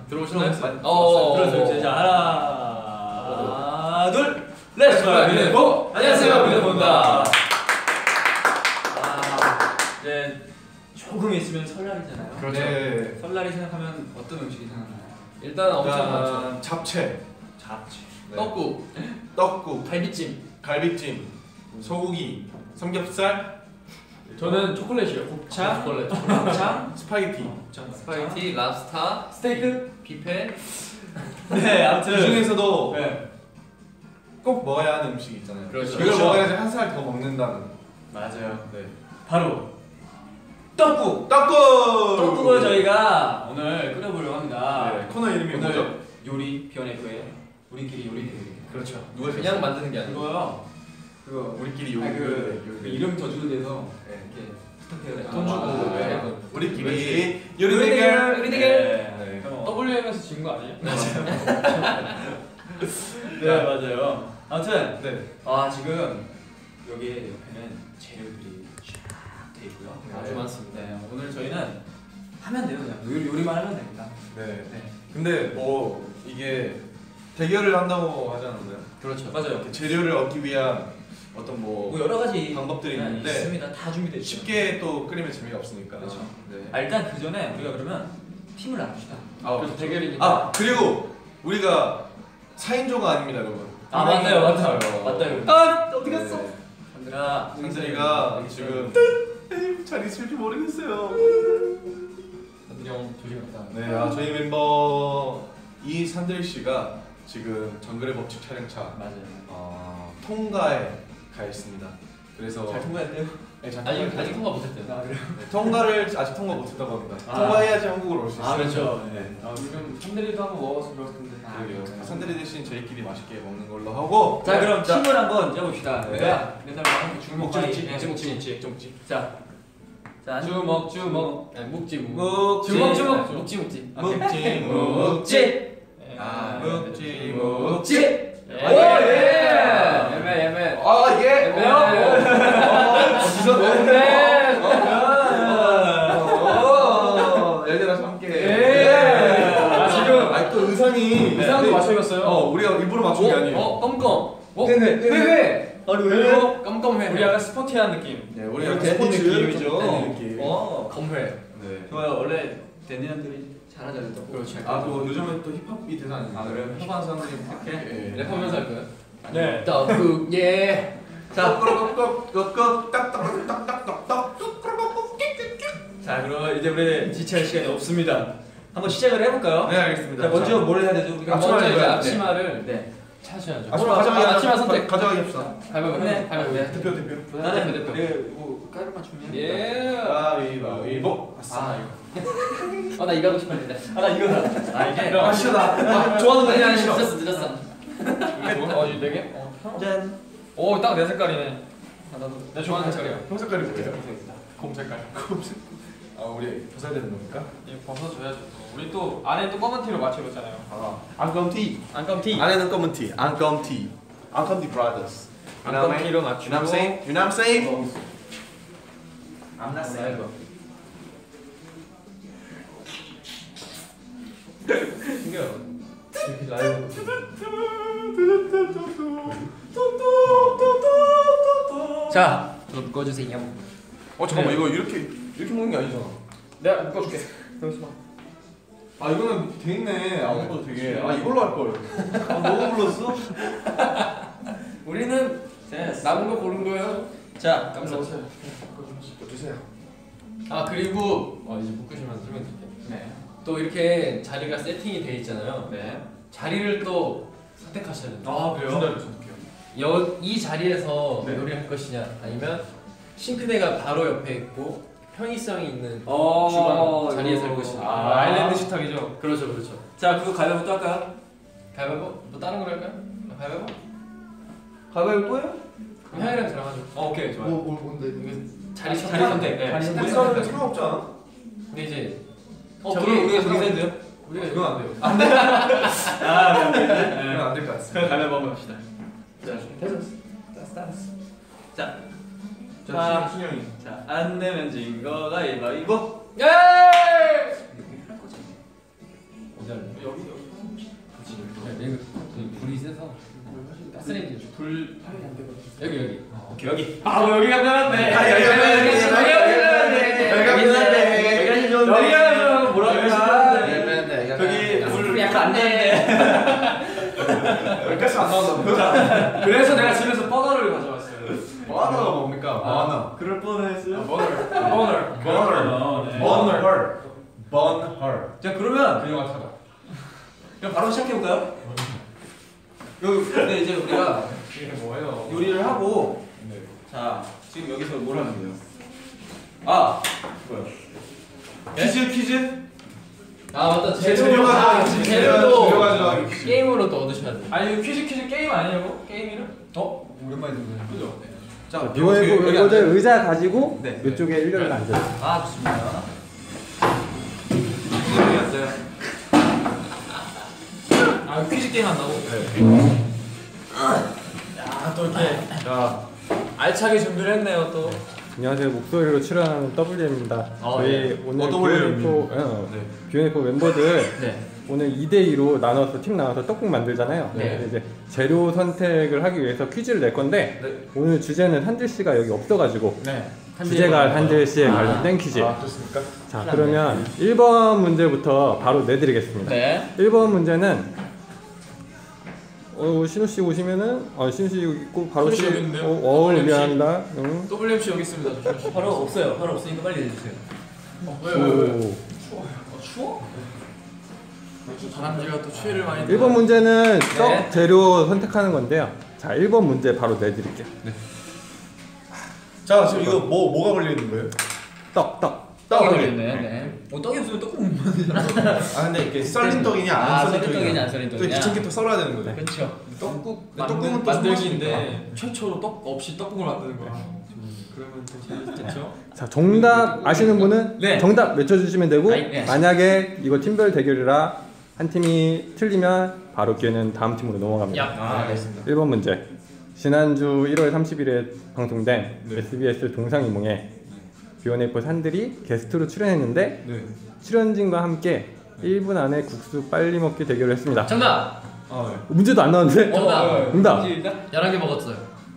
들어오시나요? 들어오세요. 자, 하나, 둘, 렛츠 고! 안녕하세요, 민호입니다. 이제 조금 있으면 설날이잖아요. 그렇죠. 네. 설날이 생각하면 어떤 음식이 생각나요? 일단 엄청 많죠. 잡채, 네. 떡국, 갈비찜. 갈비찜, 소고기, 삼겹살, 저는 초콜릿이요. 곱창, 초콜릿. 곱창, 스파게티. 스파게티, 랍스타, 스테이크. 뷔페. 네, 아무튼 그 중에서도 네. 꼭 먹어야 하는 음식이 있잖아요. 그렇죠. 이걸 그렇죠. 먹어야지 한 살 더 먹는다는. 맞아요. 네. 바로 떡국. 떡국을 저희가 오늘 끓여보려고 합니다. 네. 코너 이름이 오늘 뭐죠? 요리 비원F의 우리끼리 요리 대회. 그렇죠. 누가 그냥 만드는 게 아니고. 이거요. 그거 우리끼리 요리. 그 이름 져주는 데서 네. 이렇게 스타트해야 돈 주고. 네. 네. 우리끼리 요리 대결. 요리 대결. 네. WM에서 진 거 아니에요? 네 맞아요. 아무튼 네. 지금 여기 옆에는 재료들이 쫙 돼 있고요. 아주 많습니다. 네, 오늘 저희는 하면 돼요. 그냥 요리만 하면 됩니다. 네. 네. 근데 뭐 이게 대결을 한다고 하지 않았나요? 그렇죠. 맞아요. 이렇게 재료를 얻기 위한 어떤 뭐 여러 가지 방법들이 있는데 있습니다. 다 준비돼 있어요. 쉽게 또 끓이면 재미가 없으니까. 그렇죠. 네. 일단 그 전에 우리가 그러면 팀을 나눕시다. 그래서 대결이니까. 그리고 우리가 4인조가 아닙니다, 여러분. 맞아요. 어디 갔어? 네. 산들아, 산들이가 지금 잘 있을지 모르겠어요. 산들이 형 조심했다. 네, 저희 멤버 이산들 씨가 지금 정글의 법칙 촬영차 맞아요. 통과에 가 있습니다. 그래서 잘 통과했대요? 네, 잘 아직 통과했대요. 통과 못했대요. 그래요? 네, 통과를 아직 통과 못했다고 합니다. 통과해야지 한국으로 올 수 있어요. 그렇죠. 네. 요즘 산들이도 한번 먹어서 그럴 텐데. 그러게요. 산들이 대신 저희끼리 맛있게 먹는 걸로 하고. 자, 그럼 팀을 한번 짜봅시다. 네. 우리가 맨날 하는 주먹지. 묵지. 자, 주먹. 네, 묵지. 묵지. 묵지. 묵지. 묵지. 오, 예매. 얘들아 함께. 지금 또 의상이 의상도 맞춰 입었어요. 우리가 일부러 맞춘 게 아니에요. 껌껌. 회회. 그리고 껌껌회. 우리 약간 스포티한 느낌. 네, 우리 약간 댄디 스포츠 느낌이죠. 댄디 느낌. 검회. 네. 좋아요. 원래 댄디남들이 잘하잖아요. 그렇죠. 또 요즘은 또 힙합이 대세 아닙니까? 그래요? 힙합 사람들이 이렇게? 랩하면서 할 거예요? 네. 떡국 예. 자, 딱딱딱딱딱딱딱딱. 자, 그럼 이제 우리 지체할 시간이 없습니다. 한번 시작을 해볼까요? 네, 알겠습니다. 자, 먼저 뭘 해야 되죠? 우리가 앞치마를 먼저 이제 입어야 돼. 앞치마를 네. 찾으셔야죠. 앞치마 선택. 가져가기 합시다. 가위바위보. 네. 가위바위보. 대표. 나는 대표. 뭐 깔고 맞추면. 예. 가위바위보. 아싸. 나 이거 하고 싶었는데. 나 이거다. 이게. 싫다. 좋아하는 거 아니, 아니야? 싫어. 늦었어. 이거 네 개? 짠. 오, 딱 내 색깔이네. 나도 내 좋아하는 색깔이야. 형 색깔이 뭐예요? 곰 색깔. 우리 벗어야 되는 겁니까? 이거 벗어줘야죠. 우리 또 안에 또 검은 티로 맞춰 입었잖아요. 안검 티. 안검 티. 안에는 검은 티. 안검 티. 안검 티 브라더스. 안검 티로 맞추고. You know what I'm saying? I'm not saying. 자, 묶어주세요. 잠깐만 이거 이렇게 먹는 게 아니잖아. 내가 묶어줄게. 이거는 돼 있네. 안 먹어도 되게. 이걸로 할 걸. 너무 불렀어? 우리는 남은 거 고른 거예요? 자, 감사합니다. 주세요. 그리고 이제 묶으시면 설명드릴게요. 네. 또 이렇게 자리가 세팅이 돼 있잖아요. 네. 자리를 또 선택하셔야 돼요. 그래요? 이 자리에서 네. 요리할 것이냐 아니면 싱크대가 바로 옆에 있고 편의성이 있는 주방 주방 자리에 살 것이냐. 아일랜드 식탁이죠. 그렇죠. 자, 그거 가위바위보 또 할까요? 가위바위보? 뭐 다른 걸 할까요? 가위바위보? 가위바위보 또요? 그럼 형이랑 저랑 하죠. 오케이, 좋아요. 뭔데? 자리 자리 선택. 네. 자리 우리 선택. 사람은 상관없지 않아? 근데 이제 우리가 저기 세드요? 우리가 이건 안 돼요. 네. 이건 안 될 것 같습니다. 가위바위보 한번 합시다. 자, 자, 신영이. 자, 안 내면 진 거 가위바위보. 예! 어디 할래? 여기. 여기 불이 세서 가스레인지 불 여기. 오케이 여기. 아 여기가 편한데. 여기가 뭐라 저기 불 약간 안 되는데. 여기까지 안 나온다. 그래서 내가 집에서 버너를 가져왔어요. 버너가 뭡니까? 버너. 그럴 뻔했어요. 버너. 버너. 자 그러면 그 영화 찾아. 그럼 바로 시작해 볼까요? 근데 이제 우리가 이게 뭐예요? 요리를 하고 네. 자 지금 여기서 뭘 하는 거예요? 아 뭐야? 퀴즈? 아 맞다. 재료 가져가기. 재료 가져가기 퀴즈. 게임으로 또 얻으셔야 돼. 아니 이거 퀴즈 게임 아니냐고? 게임 이름? 오랜만에 듣네. 그죠? 자 비원이고 여기 어제 앉아요. 의자 가지고 네. 이쪽에 일렬로 앉아요. 아 좋습니다. 여기 앉아요. 아 퀴즈 게임 한다고? 네. 야또 이렇게 알차게 준비를 했네요 또. 안녕하세요. 목소리로 출연하는 WM입니다. 저희 예. 오늘 WM. 비원이포 멤버들 네. 오늘 2대2로 나눠서 팀 나눠서 떡국 만들잖아요. 네. 그래서 이제 재료 선택을 하기 위해서 퀴즈를 낼 건데 네. 오늘 주제는 한들 씨가 여기 없어가지고 네. 주제가 한들 씨에 관련된 퀴즈. 아 좋습니까? 자 그러면 1번 문제부터 바로 내드리겠습니다. 네. 1번 문제는 신우 씨 오시면은 신우 씨 여기 있고 바로 신우 씨 여기 있는데요? 미안합니다. 응. WMC 여기 있습니다. 바로 없어요. 바로 없으니까 빨리 내주세요. 왜? 오. 추워? 다람쥐가 또 추위를 많이. 1번 문제는 네. 떡 재료 선택하는 건데요. 자, 1번 문제 바로 내드릴게요. 자 지금 이거 뭐가 걸려 있는 거예요? 떡. 떡이 걸렸네. 네. 떡이 없으면 떡국 못 만들잖아. 아 근데 이게 썰린 떡이냐 아, 안 썰린 썰린 떡이냐 떡이냐, 안 썰린 또 떡이냐. 귀찮게 또 썰어야 되는 거죠. 그렇죠. 떡국 떡국은 또 만들기인데 최초로 떡 없이 떡국을 만드는 거야. 그러면 더 재밌겠죠? 자, 정답 아시는 분은 네. 정답 외쳐주시면 되고 아이, 네. 만약에 이거 팀별 대결이라 한 팀이 틀리면 바로 기회는 다음 팀으로 넘어갑니다. 아, 알겠습니다. 1번 문제. 지난주 1월 30일에 방송된 네. SBS 동상이몽에 비오네이포 산들이 게스트로 출연했는데 네. 출연진과 함께 1분 안에 국수 빨리 먹기 대결을 했습니다. 정답. 아 네. 문제도 안 나왔는데? 정답. 정답. 11개 먹었어요.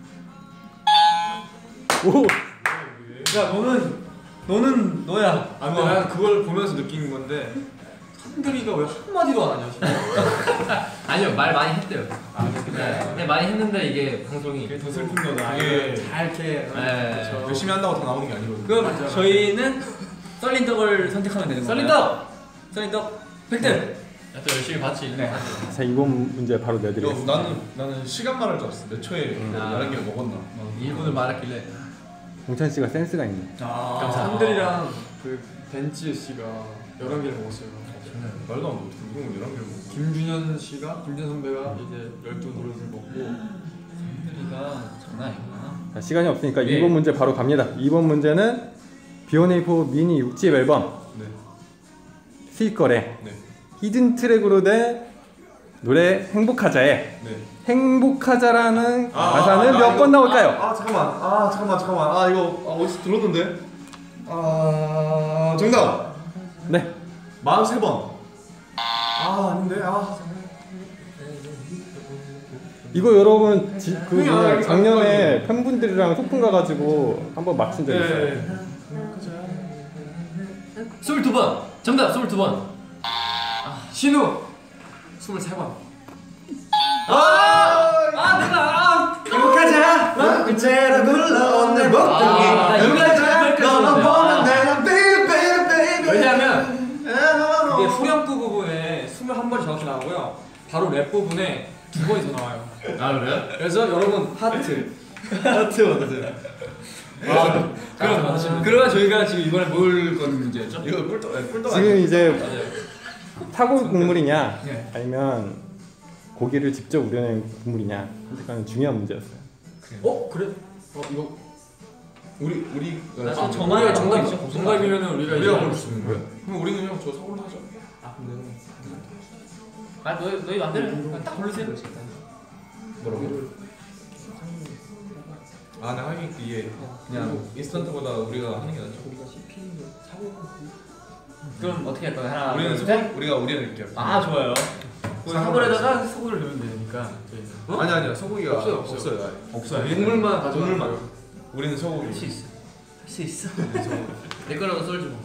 오. 야 너는 너야. 아 근데 난 그걸 보면서 느낀 건데 한글이가 왜 한마디도 안 하냐 싶어. 아니요 말 많이 했대요. 네. 네 많이 했는데 이게 방송이 그게 더 슬픈 거다. 이게 잘 이렇게. 네. 그렇죠. 열심히 한다고 다 나오는 게 아니거든요. 그럼 맞아. 저희는 썰린 떡을 선택하면 되는 썰린 건가요? 떡. 썰린 떡 100등. 또 열심히 봤지. 네. 자, 이번 문제 바로 이거 내드리겠습니다. 나는 시간 말할 줄 알았어. 몇 초에 아. 11개를 먹었나. 1분을 말했길래. 공찬 씨가 센스가 있네. 아. 산들이랑 그 벤츠 씨가 11개를 먹었어요. 말도 안 돼. 이건 11개를 먹었어. 김준현 선배가 이제 12노릇을 먹고 산들이가 장난 아니구나. 자, 시간이 없으니까 네. 2번 문제 바로 갑니다. 2번 문제는 비오네이포 미니 6집 앨범 네. 스윗걸의 네. 히든 트랙으로 된 노래 행복하자에 네. 행복하자라는 가사는 몇 번 나올까요? 잠깐만. 아 이거 어디서 들었는데? 아 정답. 네. 43번. 아 아닌데. 아. 이거 여러분 그 형이 뭐냐, 알고 작년에 팬분들이랑 소풍 가가지고 한번 맞춘 적 있어요. 네. 22번. 정답 22번. 신우 23번. 행복하자. 넌 그제라 불러 내 목동이. 행복하자. 너만 보면 내가 baby. 왜냐하면 이게 후렴구 부분에 21번이 정확히 나오고요. 바로 랩 부분에 2번이 더 나와요. 아 그래요? 그래서 여러분 하트. 하트 얻으세요. 그러면 저희가 지금 이번에 뭘 거는 문제였죠? 이거 꿀떡 지금 이제 사골 국물이냐 네. 아니면 고기를 직접 우려낸 국물이냐 선택하는 중요한 문제였어요. 그래? 이거 우리 아, 저만의 정답 있죠? 정답이면은 우리가 우리가 이거 고를 수 있는 거야. 그럼 우리는 형 저 사골로 하죠. 아 너희 맘대로 딱 고르세요. 뭐라고? 아, 나 하긴 이게 그냥 인스턴트보다 우리가 하는 게 낫죠. 그럼 어떻게 할 거야? 하나. 우리는 둘, 셋. 소금, 우리는 이렇게. 아 좋아요. 사골에다가 소고기를 넣으면 되니까. 아니야 소고기가 없어요. 없어요. 국물만 국물만. 우리는 소고기. 할 수 있어. 내 거라도 썰지 뭐.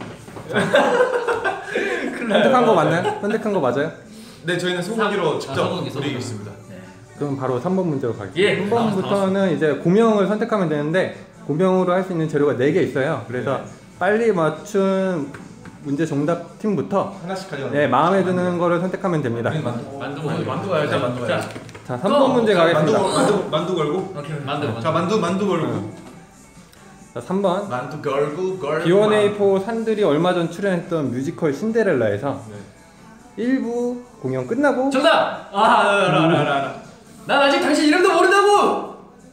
선택한 거 맞나요? 선택한 거 맞아요? 네 저희는 소고기로 직접 소고기. 드리겠습니다. 그럼 바로 3번 문제로 갈게요. 예. 3번부터는 이제 고명을 선택하면 되는데 고명으로 할 수 있는 재료가 4개 있어요. 그래서 빨리 맞춘 문제 정답 팀부터 하나씩 가져가. 네, 마음에 드는 거를 선택하면 됩니다. 만두가 일단 만두 가야 돼. 자, 3번 문제 가겠습니다. 만두 걸고. 오케이. 만두. 자 만두 걸고. 자, 3번. 만두 걸고. B1A4 산들이 얼마 전 출연했던 뮤지컬 신데렐라에서 1부 공연 끝나고 정답. 알아. 난 아직 당신 이름도 모른다고.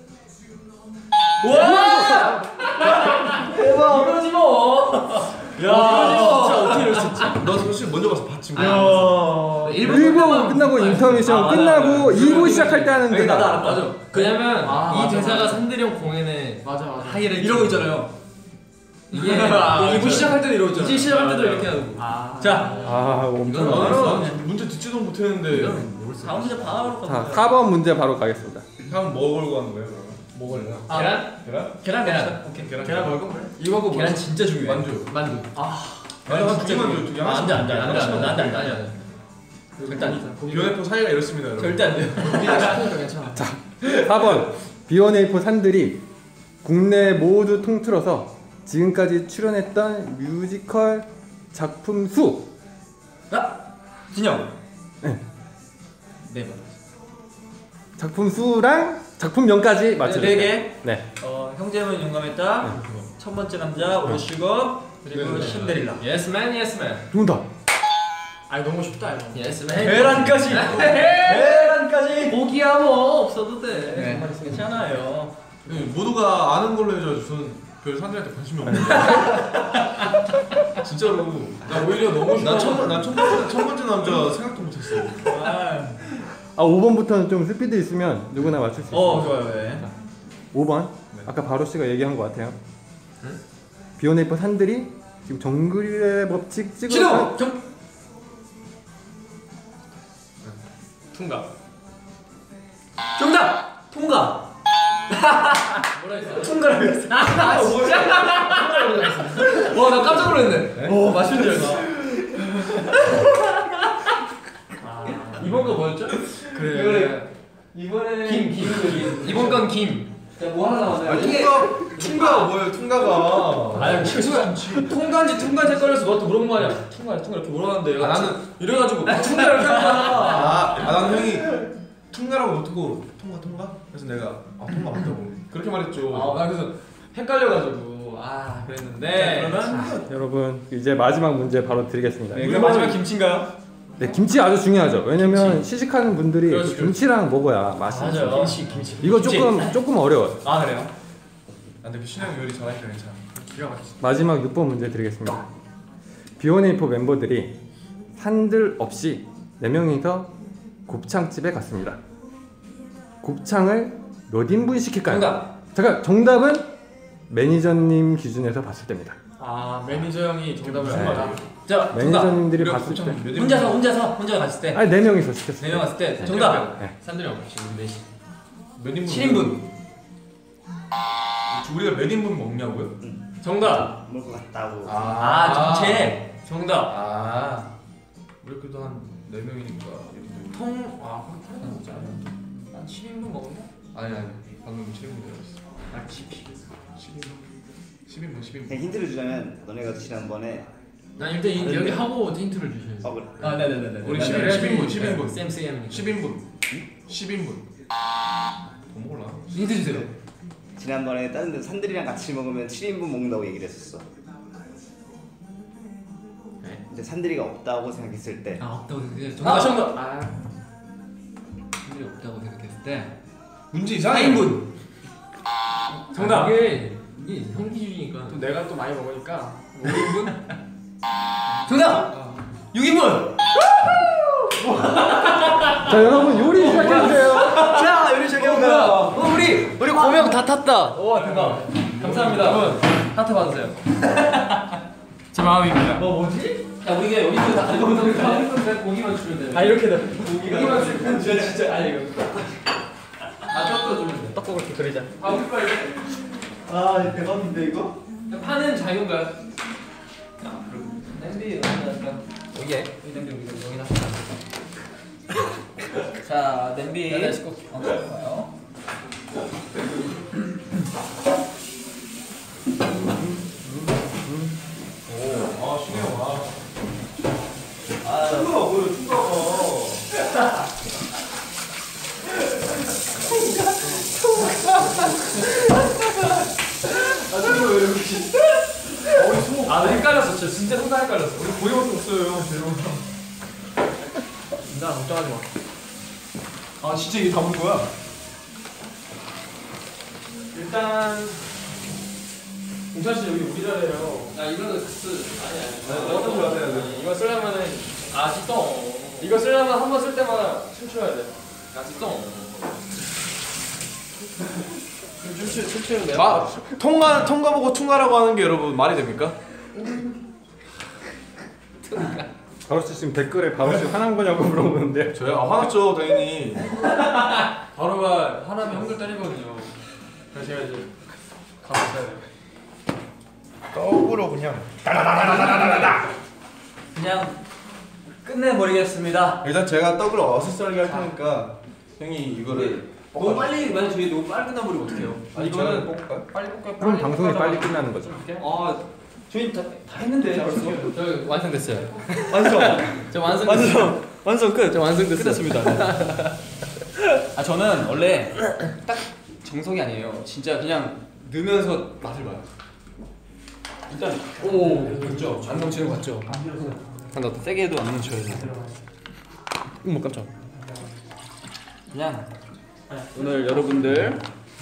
와! 대박. 이거지 뭐. 야, 진짜 어떻게 이럴 수 있지? 너 사실 먼저 가서 봤지 뭐. 1부 끝나고 인터미션 끝나고 2부 시작할 때 하는 대답. 맞아. 왜냐면 이 대사가 산들형 공연에 하이라이트 이러고 있잖아요. 이게 2부 시작할 때도 이러고 있잖아. 이제 시작할 때도 이렇게 하고. 자, 엄청 이건 많아요. 문제 듣지도 못했는데. 다음 문제 바로 자, 4번 문제 바로 가겠습니다. 다음 뭐 걸고 하는 거예요? 그러면? 뭐 걸려? 계란? 계란? 오케이. 계란 걸고. 이거고 계란 진짜 중요해. 만두. 만두. 두 개만 줘. 두 개. 안 돼. 안돼. 일단 비오네포 사이가 이렇습니다, 여러분. 절대 안 돼요. 우리가 시키니까 괜찮아. 4번 B1A4 산들이 국내 모두 통틀어서 지금까지 출연했던 뮤지컬 작품 수. 진영. 네. 작품 수랑 작품명까지 맞춰주세요. 4개. 네. 형제는 용감했다. 첫 번째 남자 오르시고 그리고 신데렐라. Yes man, yes man. 정답. 아 너무 쉽다 이거. Yes man. 계란까지. 계란까지. 고기야 뭐 없어도 돼. 네. 괜찮아요. 모두가 아는 걸로 해줘서 저는 별 산들한테 관심이 없는데. 진짜로. 나 오히려 너무 쉽다. 첫 번째 남자 생각도 못했어. 5번부터는 좀 스피드 있으면 누구나 맞출 수 있어요. 좋아요. 네. 5번. 아까 바로 씨가 얘기한 것 같아요. B1A4 산들이 지금 정글의 법칙 찍어. 통과. 정답. 통과. 뭐라 했어? 통과라고 했어. 진짜? 나 깜짝 놀랐네. 오 맞춘 줄 알고. 이번 거 뭐였죠? 그래. 이번에 김. 이번 건 김. 뭐 하나 나왔나요? 아니 통과가 뭐예요? 통과가. 아니 통과인지 헷갈려서 너한테 물어본 거 아니야? 통과 이렇게 물어봤는데 나는 이래가지고 통과를 했잖아. 나는 형이 통과라고 못하고 통과? 그래서 내가 통과 맞다고 그렇게 말했죠. 나 그래서 헷갈려가지고 그랬는데. 자, 여러분 이제 마지막 문제 바로 드리겠습니다. 네, 그럼 마지막 김치인가요? 네, 김치 아주 중요하죠. 왜냐면 시식하는 분들이 그렇지, 김치랑 먹어야 맛이 있어요. 맞아요. 김치. 이거 조금 어려워요. 그래요? 근데 신영이 요리 잘하니까 괜찮아. 기가 막히지. 마지막 6번 문제 드리겠습니다. B1A4 멤버들이 산들 없이 4명이서 곱창집에 갔습니다. 곱창을 몇 인분 시킬까요? 정답. 잠깐, 정답은 매니저님 기준에서 봤을 때입니다. 매니저 형이 정답을 무슨 알아. 말이에요? 자, 매니저님들이 우리가 봤을 때 곱창 몇 혼자 갔을 때. 아니 4명이서 시켰어요. 4명 갔을 때. 정답. 네. 산들이 없이 우리 4시. 몇 인분? 7인분. 우리가 몇 인분 먹냐고요? 정답. 먹을 것 같다고. 전체. 정답. 우리 그래도 한 4명이니까 그렇게 먹자. 난 7인분 먹었나? 아니 방금 7인분이었어. 10인분. 그냥 힌트를 주자면 너네가 지난번에 난 일단 여기 하고 힌트를 주셔야죠. 그래. 네네네. 우리 10인분. 쌤. 10인분. 더 먹을라? 힌트 주세요. 지난번에 다른 데 산들이랑 같이 먹으면 7인분 먹는다고 얘기를 했었어. 네. 근데 산들이가 없다고 생각했을 때 없다고 생각했을 때. 정답. 산들이 없다고 생각했을 때. 문제 이상해. 4인분. 정답. 이게 형 기준이니까. 또 내가 또 많이 먹으니까 5인분. 정답. 6인분. 자, 여러분 요리 시작해주세요. 자, 요리 시작해볼까요? 우리 고명 다 탔다. 오, 대박. 감사합니다. 하트 받으세요. 제 마음입니다. 뭐지? 야 우리가 여기서 다 이거 고기만 주면 돼. 아 이렇게 돼. 고기만 주면 돼. 진짜 아니 이거. 떡도 주면 돼. 떡국을 이렇게 그리자. 아 우리 빨리. 아 대박인데 이거? 파는 자유인가요? 냄비 여기다. 오예. 이 냄비 여기다. 자 냄비. 좋아요. 아 신경 아 추가워 보여 추가워. 아 헷갈렸어. 진짜 손다 헷갈렸어. 우리 고기밖에 없어요. 재료. 나 걱정하지 마. 아 진짜 이게 다 온 거야? 일단 공찬 씨 여기 우리 자리예요. 야 이거는 아니. 어떤 거 해야 돼? 이거 쓰려면은 아직도. 이거 쓰려면 한 번 쓸 때마다 춤춰야 돼. 아직도. 춤추는 내. 아 통과 보고 퉁가라고 하는 게 여러분 말이 됩니까? 바로씨 지금 댓글에 바로씨 화난 거냐고 물어보는데 저요? 아 화났죠 당연히. 바로가 하나면 형들 때리거든요. 그래서 제가 이제 가서 써야 돼. 거꾸로 그냥. 그냥 끝내버리겠습니다. 일단 제가 떡을 어슷하게 할 테니까 형이 이거를. 너무 빨리 만약 저희 너무 빨리 끝나버리면 어떡해요? 아 이거는 볶을까요? 빨리 볶아요. 그럼 방송이 빨리 끝나는 거죠. 아 저희 다 했는데 벌써. 저 완성됐어요. 완성. 저 완성. 완성 끝. 저 완성됐어요. 끝났습니다. 아 저는 원래 딱 정석이 아니에요. 진짜 그냥 넣으면서 맛을 봐요. 일단 오 그렇죠. 안 넘치는 거 같죠? 간다. 세게 해도 안 뭉쳐요. 어머 깜짝. 그냥 오늘 여러분들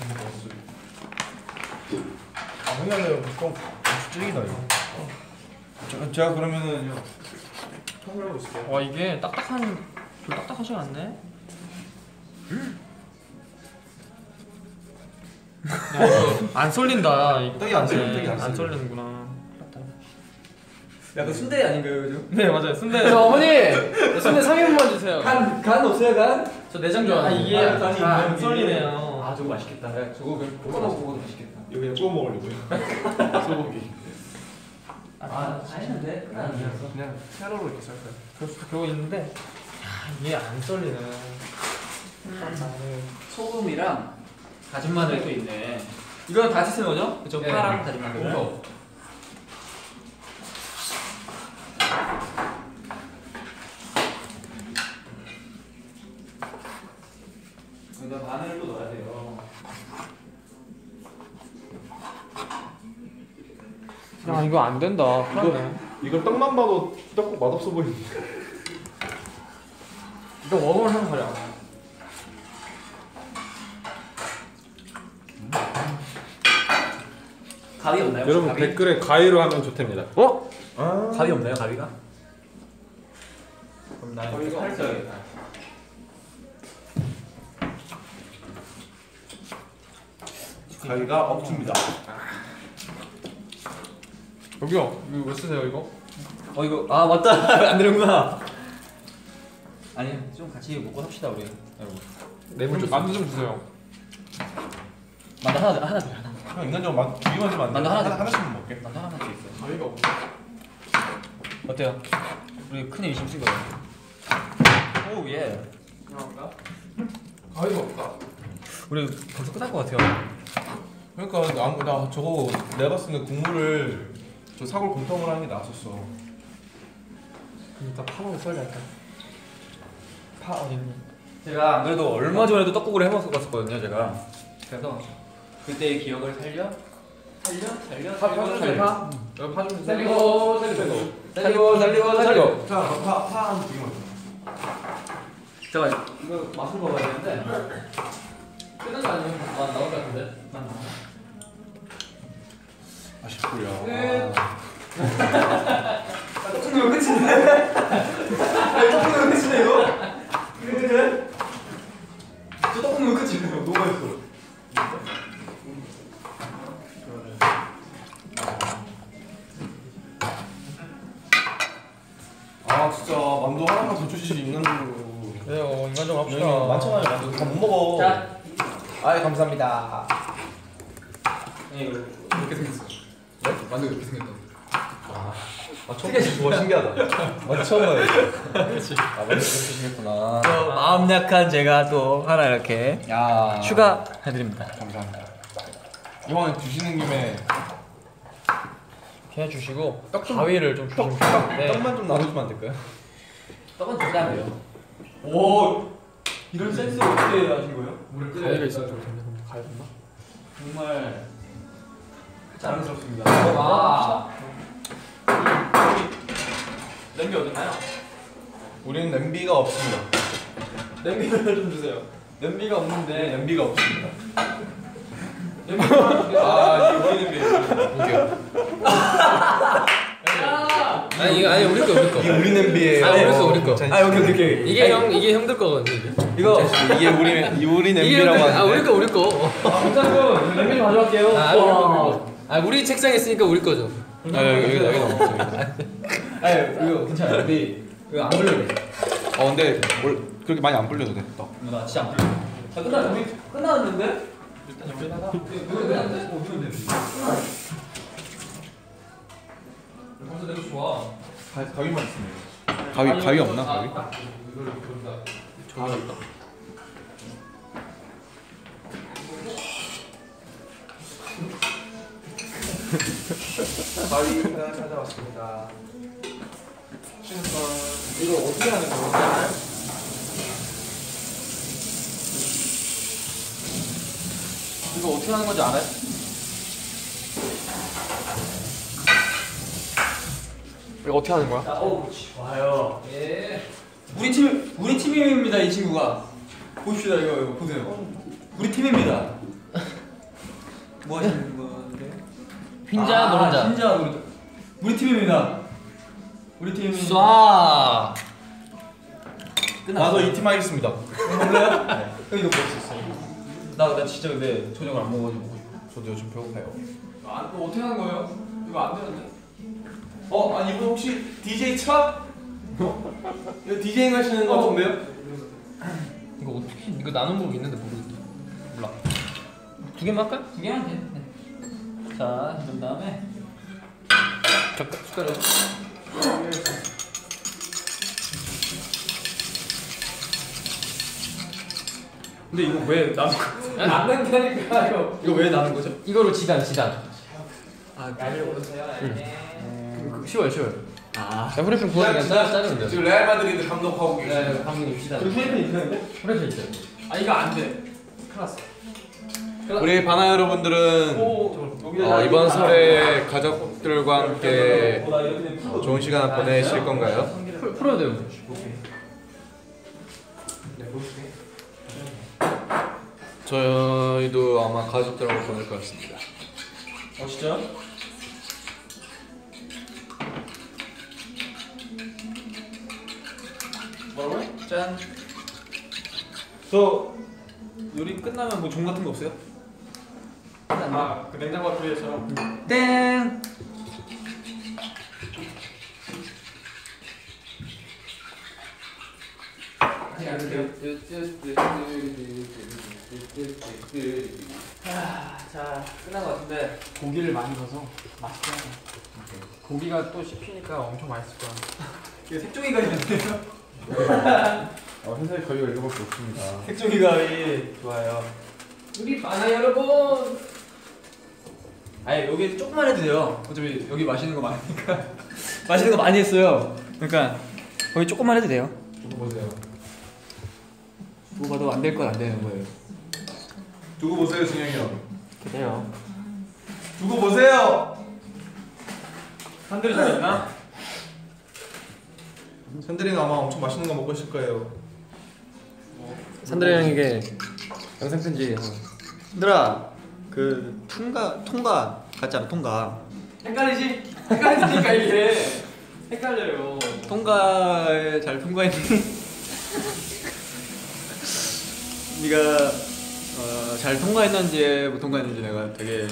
아 형님 좀 찌기다 이거. 제가 그러면은 통을 하고 있을게요. 와 이게 딱딱한 좀 딱딱하지 않네? 야, 이거 안 쏠린다. 떡이 안 쏠려, 떡이 안 안 쏠려. 쏠리는구나. 약간 순대 아닌가요 요즘? 네 맞아요. 순대. 저 어머니 순대 3인분만 주세요. 간 없어요 간? 저 내장 아 좋아해요. 이게 간이 안 있는 쏠리네요. 아 저거 맛있겠다. 야, 저거 그냥 먹어도 맛있겠다. 이거 그냥 구워 먹으려고요. 소고기. 아 맛있는데? 아니었어. 그냥 세로로 이렇게 썰까요? 그러고 있는데 야, 이게 안 쏠리네. 소금이랑 다진 마늘이 또 있네. 이건 다 쓰는 거죠? 그쵸? 네. 파랑 다진 마늘. 여기다 마늘도 넣어야 돼요. 야 이거 안 된다. 이거 떡만 봐도 떡국 맛없어 보이는데. 이거 먹으면 하는 거야. 가위 없나요? 여러분 가위? 댓글에 가위로 하면 좋답니다. 어? 아. 가위 없나요? 가위가? 그럼 나 가위가 이거 없어요. 가위가 없습니다. 여기요. 이거 왜 쓰세요 이거? 이거 아 맞다. 안 되는구나. 아니 좀 같이 먹고 삽시다 우리 여러분. 내물 좀 만두 좀 주세요. 만두 하나 줘 하나. 형 인간적으로 비교만 좀 안 돼. 만두 하나 하나씩만 먹게. 만두 하나만 더 있어요. 가위가 없어. 어때요? 우리 큰일 의심 쓴 거예요. 오 예. 그런가? 가위가 없다. 우리 벌써 끝날 것 같아요. 그러니까 나 저거 내가 봤을 때 국물을 저 사골 곰탕으로 하는 게 나았었어. 일단 파먹을 썰려할까? 파 어디 있니? 제가 안 그래도 얼마 전에도 떡국을 해 먹었거든요 제가. 그래서 그때의 기억을 살려. 파 주세요. 파. 여기 파 좀 주세요. 살리고. 자, 파 한번 비교. 제가 이거 맛을 먹어야 되는데 끝난 거 아니에요? 나올 것 같은데? 아쉽고요. 떡국이면 끝이네. 떡국이면 끝이네 이거. 그래? 저 떡국이면 끝이네요. 너무 맛있어. 그래요 인간적으로 합시다. 많잖아요. 나도 다못 먹어. 자, 아이 감사합니다. 이거 이렇게 생겼어. 만두 이렇게 생겼다. 처음 와 신기하다. 처음 봐요. 그렇지. 아 완전 그렇게 생겼구나. 마음 약한 제가 또 하나 이렇게 야 추가해드립니다. 감사합니다. 이왕 주시는 김에 이렇게 해주시고 가위를 좀 주시면 좋겠는데 떡만 좀 나눠주면 안 될까요? 떡은 된다며요. 오 이런 센스 어떻게 하신 거예요? 물을 끓여. 가위가 있어. 가위였나? 정말 자랑스럽습니다. 와. 냄비 어딨나요? 우리는 냄비가 없습니다. 냄비를 좀 주세요. 냄비가 없는데 냄비가 없습니다. 아 이게 우리 냄비예요. 아니 우리 거 우리 거. 이게 우리 냄비예요. 우리 거. 아 오케이. 이게 형들 거거든요. 이거 이게 우리 냄비라고 하는데. 우리 거. 김상준 냄비 좀 가져갈게요. 우리 책상에 있으니까 우리 거죠. 여기 넘었어. 아니 이거 괜찮아요. 우리 이거 안 불려도 돼. 근데 그렇게 많이 안 불려도 돼. 떡. 나 진짜 안 불려. 우리 끝났는데? 일단 여기다가 이거 끝났는데? 이거 냄비. 벌써 냄비 좋아. 가위만 있으면. 가위 없나 가위? 이걸 여기다. 저기 있다. 가위가 찾아왔습니다. 이거 어떻게 하는 거야? 이거 어떻게 하는 건지 알아요? 이거 어떻게 하는 거야? 자, 좋아요. 예. 우리 팀입니다 이 친구가. 봅시다 이거 보세요. 우리 팀입니다. 뭐 하시는 건데? 흰자 노른자. 흰자 노른자. 우리 팀입니다. 우리 팀. 쏴. 나도 이 팀 하겠습니다. 몰라요? 네. 이거 먹을 수 있어요. 나 진짜 근데 저녁을 안 먹어가지고. 저도 요즘 배고파요. 이거 어떻게 하는 거예요? 이거 안 되는데? 아니 이분 혹시 DJ 차? 이거 디제잉 하시는 거 같은데요? 이거 어떻게 이거 나눈 법 있는데 모르겠다. 몰라. 두 개만 할까요? 두 개만 돼. 네. 자, 그런 다음에 숟가락. 근데 이거 왜 나는 안 된다니까요. 이거 왜 나는 거죠? 이거로 지단. 알려보세요. 쉬워요. 아. 자, 후레쉬 부어서 그냥 자르면 돼요. 지금 레알 마드리드 감독하고 계시죠? 네, 감독님 시다. 그 후레쉬 있는데? 후레쉬 있어요. 아 이거 안 돼. 큰일 났어. 우리 바나 여러분들은 이번 설에 가족들과 함께 좋은 시간 보내실 건가요? 풀어야 돼요. 저희도 아마 가족들하고 보낼 것 같습니다. 진짜요? 뭐라고요? 짠. 저 요리 끝나면 뭐 종 같은 거 없어요? 그 냉장고 앞에처럼. 땡. 자, 끝난 것 같은데 고기를 많이 넣어서 맛있게 하네. 고기가 또 씹히니까 엄청 맛있을 거야. 이게 색종이가 있는데요? 현재 가위가 이거밖에 없습니다. 색종이가 좋아요. 우리 바나 여러분. 아니 여기 조금만 해도 돼요. 어차피 여기 맛있는 거 많으니까. 맛있는 거 많이 했어요. 그러니까 거기 조금만 해도 돼요. 두고 보세요. 두고 봐도 안 될 건 안 되는 거예요. 두고 보세요, 진영이 형. 그래요. 두고 보세요. 산들이 잘 있나? 산들이는 아마 엄청 맛있는 거 먹고 있을 거예요. 산드라 형에게 영상 편지. 산들아, 그 통가 같잖아, 통가. 헷갈리지? 헷갈리니까 이게 헷갈려요. 통과에 잘 통과했니? 네가 잘 통과했는지 못 통과했는지 내가 되게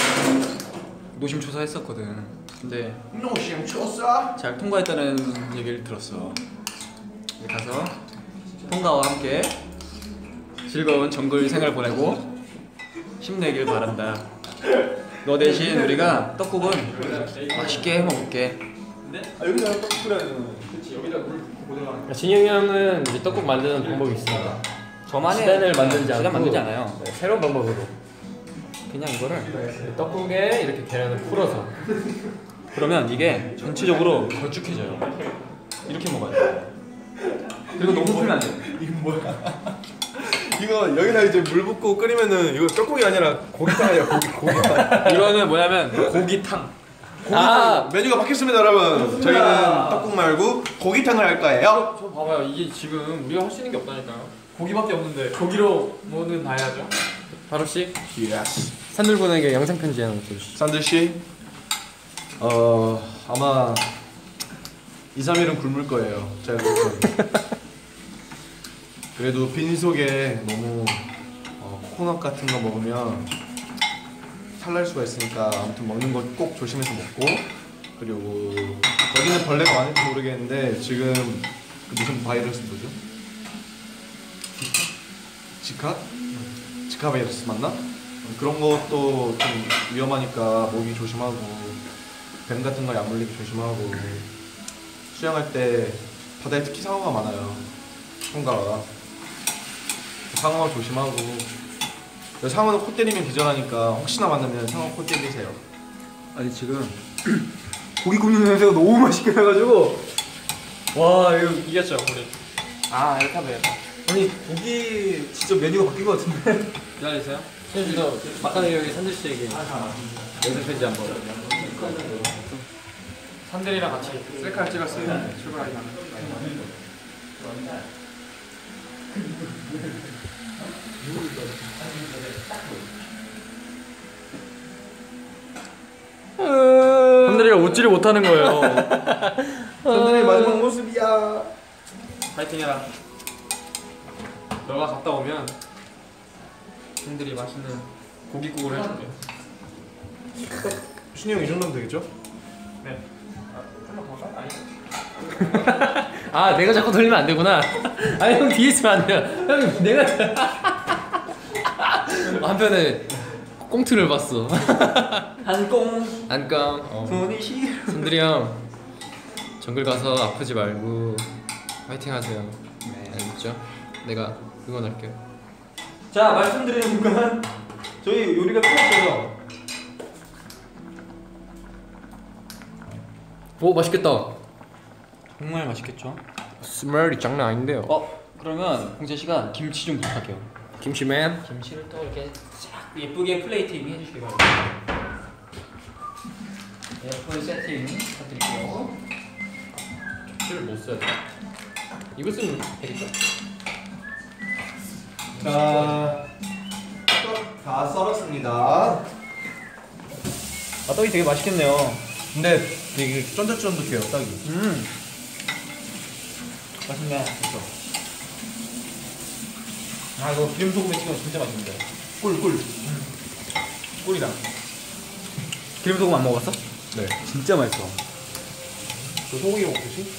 노심초사했었거든. 근데 노심초사? 잘 통과했다는 얘기를 들었어. 가서 통가와 함께 즐거운 정글 생활 보내고 힘내길 바란다. 너 대신 우리가 떡국은 맛있게 해 먹을게. 여기다 떡 끓여야 되는. 진영이 형은 이제 떡국 만드는 방법이 있습니다. 저만의 지단을 만들지 지단 않고 만들지 않아요. 네, 새로운 방법으로 그냥 이거를 떡국에 이렇게 계란을 풀어서 그러면 이게 전체적으로 걸쭉해져요. 이렇게 먹어야 돼. 그리고 너무 풀면 안 돼. 이건 뭐야? 이거 여기다 이제 물 붓고 끓이면은 이거 떡국이 아니라 고기탕이야. 고기탕. 이거는 뭐냐면 고기탕. 메뉴가 바뀌었습니다, 여러분. 저희는 떡국 말고 고기탕을 할 거예요. 저 봐봐요. 이게 지금 우리가 할 수 있는 게 없다니까요. 고기밖에 없는데 고기로 뭐든 다 해야죠. 바로 씨 예스. 산들군에게 영상 편지 하나 써주시죠. 산들 씨, 아마 2, 3일은 굶을 거예요. 제가 그렇게. 그래도 빈속에 너무 코코넛 같은 거 먹으면 탈날 수가 있으니까 아무튼 먹는 거 꼭 조심해서 먹고, 그리고 여기는 벌레가 많을지 모르겠는데 지금 그 무슨 바이러스 뭐죠? 지카? 지카 바이러스 맞나? 그런 것도 좀 위험하니까 모기 조심하고 뱀 같은 거에 안 물리게 조심하고, 수영할 때 바다에 특히 상어가 많아요. 통가가 상어 조심하고, 상어는 코 때리면 기절하니까 혹시나 만나면 상어 코 때리세요. 아니 지금 고기 굽는 냄새가 너무 맛있게 나가지고 와 이거 이겼죠 우리. 아 이렇게 하면 되겠다. 아니 고기 진짜 메뉴가 바뀐 것 같은데. 기다리세요. 선생님도 막간의 여기 산들 씨에게 영상 편지 한번. 산들이랑 같이 셀카를 찍었어요. 출발하기 전에. 산들이가 웃지를 못하는 거예요. 산들의 마지막 모습이야. 파이팅해라. 너가 갔다 오면 산들이 맛있는 고깃국을 해줄게. 신이 형 이 정도면 되겠죠? 네. 아 내가 자꾸 돌리면 안 되구나. 아니 형 뒤에 있으면 안 돼요. 형 내가 한편에 꽁트를 봤어. 한꽁 안깡. 손이 시려. 산들이 형 정글 가서 아프지 말고 화이팅 하세요. 네. 알겠죠? 내가 응원할게요. 자 말씀드리는 순간 저희 요리가 끝났어요. 오 맛있겠다. 정말 맛있겠죠? 스멜이 장난 아닌데요. 그러면 홍재 씨가 김치 좀 부탁해요. 김치맨. 김치를 또 이렇게 쫙 예쁘게 플레이팅 해주시기 바랍니다. 예쁜 세팅 부탁드릴게요. 김치를 못 써야 돼. 이거 쓰면 되겠죠? 자, 떡 다 썰었습니다. 아 떡이 되게 맛있겠네요. 근데 되게 쫀득쫀득해요, 떡이. 맛있네. 아 이거 기름 소금에 찍으면 진짜 맛있는데. 꿀. 꿀이다. 기름 소금 안 먹었어? 네. 진짜 맛있어. 저 소고기 먹듯이?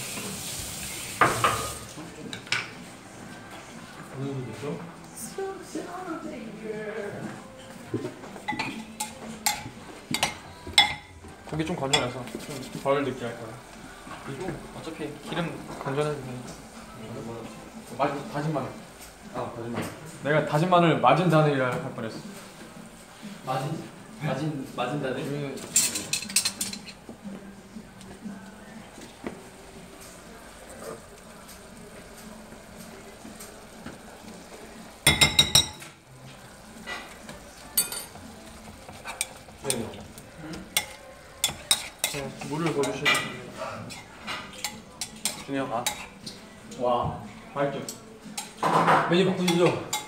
고기 좀 건져내서 좀 덜 느끼할 거야. 그리고 어차피 기름 건져내도 되니까. 다진 마늘. 다진 마늘. 내가 다진 마늘 맞은 다늘이라 할 뻔했어. 맞은 다들. 물을 거주시면 준영 아. 와 맛있죠? 메뉴 바꾸시죠.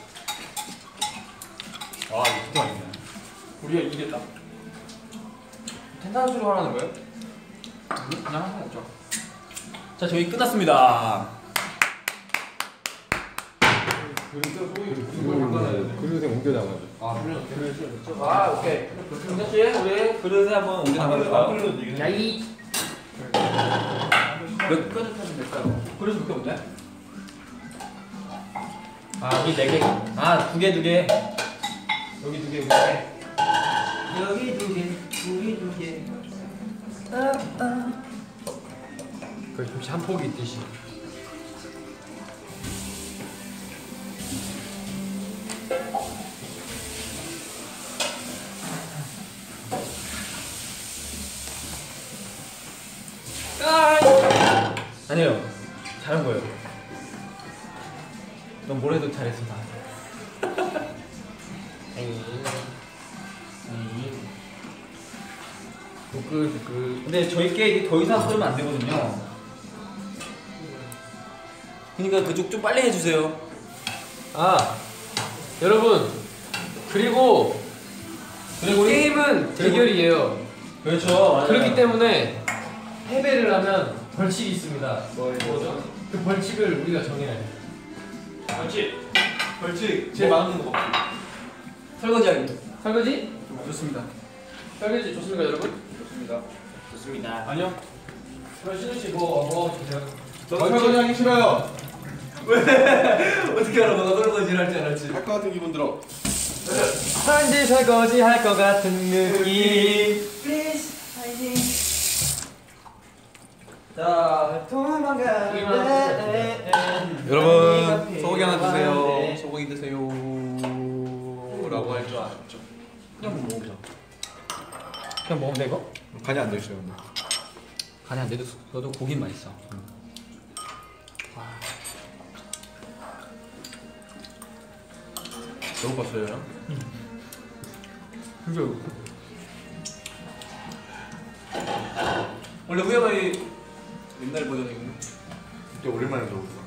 와 이거 진짜 맛있네. 우리가 이겼다. 탄산수로 하라는 거예요? 그냥 한번 먹자. 자 저희 끝났습니다. 그릇에 옮겨 담아줘. 아 오케이. 홍재 씨 우리 그릇에 한번 옮겨 담아볼까요? 야이. 몇 그릇 하면 될까요? 그릇 몇개 없네? 아 여기 4개. 아 2개 2개. 여기 2개 여기 2개. 여기 2개 우리 2개. 그 잠시 한 폭이 있듯이. 아니에요. 잘한 거예요. 넌 뭘 해도 잘했어 다. 근데 저희께 더 이상 끓으면 안 되거든요. 그러니까 그쪽 좀 빨리 해주세요. 아 여러분 그리고 게임은 대결이에요. 그렇죠. 맞아요. 그렇기 때문에 패배를 하면 벌칙이 있습니다. 뭐죠? 그 벌칙을 우리가 정해야 해. 벌칙 제일 많은 거. 설거지하기. 설거지? 좋습니다. 설거지 좋습니까 여러분? 좋습니다. 아니요. 그럼 신우 씨뭐 주세요. 저 설거지 하기 싫어요. 어떻게 알아? 너가 설거지를 할 줄 알았지. 할 것 같은 기분 들어. 한지 설거지 할 것 같은 느낌. 자, 도망가는데 여러분 소고기 하나 드세요. 소고기 드세요. 라고 할 줄 알았죠. 그냥 뭐 먹어보자. 그냥 먹으면 돼 이거? 간이 안 돼 있어요. 근데. 간이 안 돼도 너도 고기는 맛있어. 배고팠어요. 원래 후야마이 옛날 버전이거든. 그때 오랜만에 들어오더라.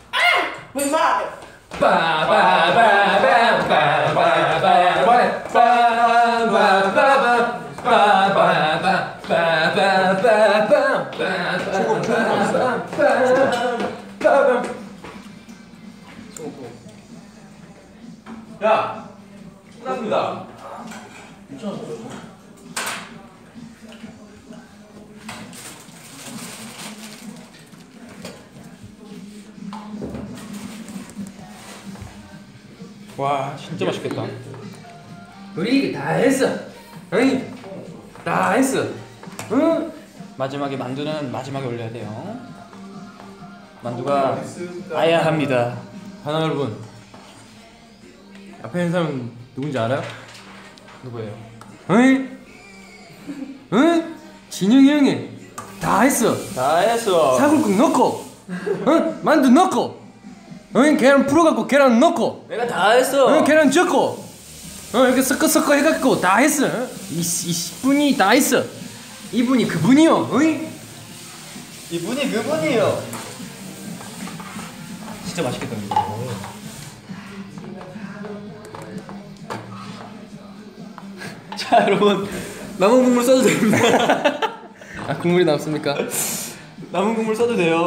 야, 끝났습니다. 와 진짜 맛있겠다. 우리 다 했어. 응? 다 했어. 응? 마지막에 만두는 마지막에 올려야 돼요. 만두가 아야 합니다. 하나 여러분. 앞에 있는 사람 누군지 알아요? 누구예요? 응? 응? 진영이 형이 다 했어. 다 했어. 사골국 넣고, 응? 만두 넣고, 응? 계란 풀어갖고 계란 넣고, 내가 다 했어. 응? 계란 젓고, 이렇게 섞어 해갖고 다 했어. 이분이 다 했어. 이분이 그분이요. 응? 이분이 그분이에요. 진짜 맛있겠다 이거. 자 여러분 남은 국물 써도 됩니다. 아 국물이 남습니까? 남은 국물 써도 돼요.